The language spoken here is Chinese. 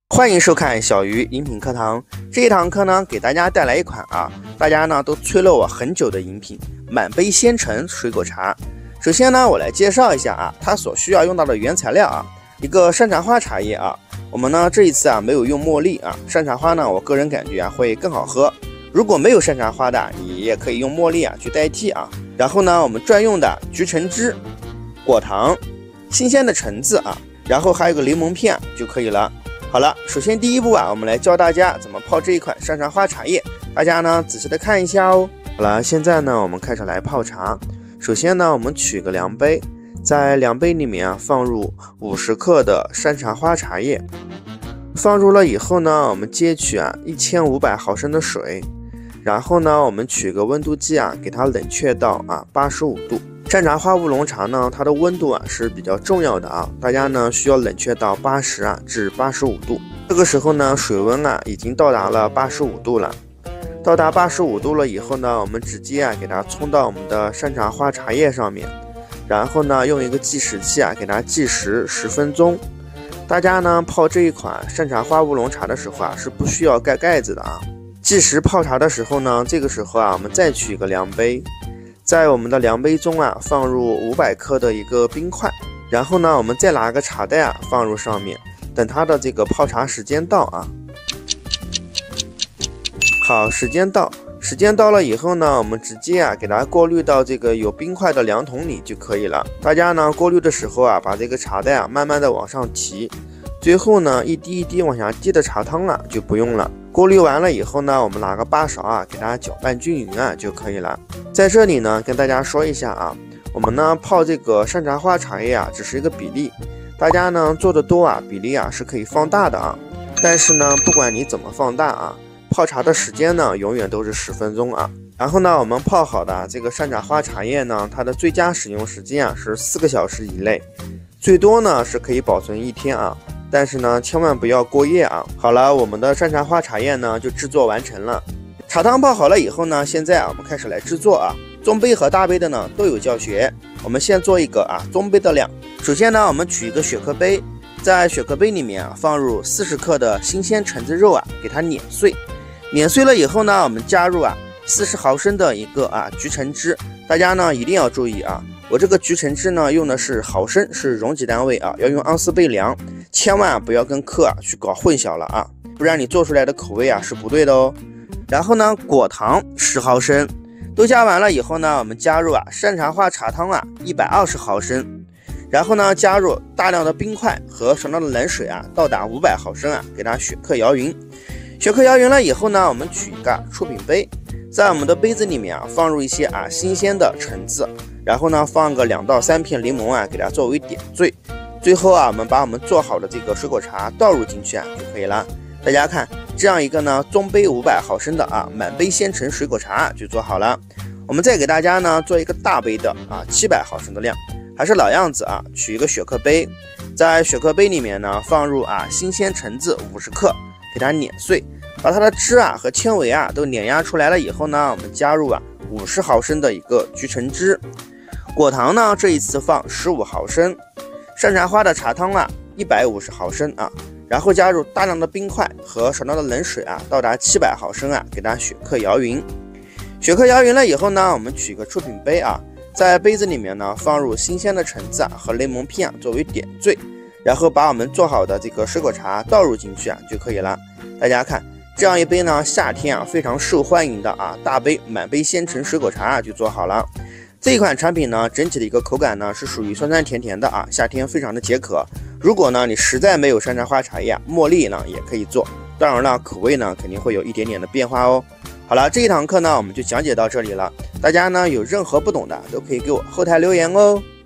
欢迎收看小鱼饮品课堂。这一堂课呢，给大家带来一款大家呢都催了我很久的饮品——满杯鲜橙水果茶。首先呢，我来介绍一下它所需要用到的原材料一个山茶花茶叶我们呢这一次没有用茉莉山茶花呢，我个人感觉会更好喝。如果没有山茶花的，你也可以用茉莉去代替然后呢，我们专用的橘橙汁、果糖、新鲜的橙子然后还有个柠檬片就可以了。好了，首先第一步我们来教大家怎么泡这一款山茶花茶叶，大家呢仔细的看一下哦。好了，现在呢我们开始来泡茶。首先呢，我们取个量杯，在量杯里面放入50克的山茶花茶叶，放入了以后呢，我们接取1500毫升的水，然后呢，我们取个温度计给它冷却到85度。山茶花乌龙茶呢，它的温度是比较重要的大家呢需要冷却到80至85度。这个时候呢，水温已经到达了85度了。到达85度了以后呢，我们直接给它冲到我们的山茶花茶叶上面，然后呢，用一个计时器给它计时10分钟。大家呢泡这一款山茶花乌龙茶的时候是不需要盖盖子的计时泡茶的时候呢，这个时候我们再取一个量杯。在我们的量杯中放入500克的一个冰块，然后呢，我们再拿个茶袋放入上面，等它的这个泡茶时间到好，时间到了以后呢，我们直接给它过滤到这个有冰块的量桶里就可以了。大家呢过滤的时候把这个茶袋慢慢的往上提，最后呢一滴一滴往下滴的茶汤就不用了。过滤完了以后呢，我们拿个8勺给它搅拌均匀就可以了。在这里呢跟大家说一下我们呢泡这个山茶花茶叶只是一个比例，大家呢做的多比例是可以放大的但是呢不管你怎么放大泡茶的时间呢永远都是10分钟然后呢，我们泡好的这个山茶花茶叶呢，它的最佳使用时间是4个小时以内，最多呢是可以保存1天但是呢千万不要过夜好了，我们的山茶花茶叶呢就制作完成了。茶汤泡好了以后呢，现在我们开始来制作中杯和大杯的呢都有教学。我们先做一个中杯的量。首先呢，我们取一个雪克杯，在雪克杯里面放入40克的新鲜橙子肉给它碾碎。碾碎了以后呢，我们加入40毫升的一个橘橙汁。大家呢一定要注意我这个橘橙汁呢用的是毫升，是容积单位要用盎司倍量，千万不要跟克去搞混淆了不然你做出来的口味是不对的哦。然后呢，果糖10毫升都加完了以后呢，我们加入山茶花茶汤120毫升，然后呢加入大量的冰块和少量的冷水到达500毫升给它雪克摇匀。雪克摇匀了以后呢，我们取一个出品杯，在我们的杯子里面放入一些新鲜的橙子，然后呢放个2到3片柠檬给它作为点缀。最后我们把我们做好的这个水果茶倒入进去就可以了。大家看，这样一个呢中杯500毫升的满杯鲜橙水果茶就做好了。我们再给大家呢做一个大杯的700毫升的量，还是老样子取一个雪克杯，在雪克杯里面呢放入新鲜橙子50克，给它碾碎，把它的汁和纤维都碾压出来了以后呢，我们加入50毫升的一个橘橙汁。果糖呢这一次放15毫升，山茶花的茶汤150毫升然后加入大量的冰块和少量的冷水到达700毫升给它雪克摇匀。雪克摇匀了以后呢，我们取一个出品杯在杯子里面呢放入新鲜的橙子和柠檬片作为点缀，然后把我们做好的这个水果茶倒入进去就可以了。大家看，这样一杯呢夏天非常受欢迎的大杯满杯鲜橙水果茶就做好了。这一款产品呢，整体的一个口感呢是属于酸酸甜甜的夏天非常的解渴。如果呢你实在没有山茶花茶叶，茉莉呢也可以做，当然了口味呢肯定会有一点点的变化哦。好了，这一堂课呢我们就讲解到这里了，大家呢有任何不懂的都可以给我后台留言哦。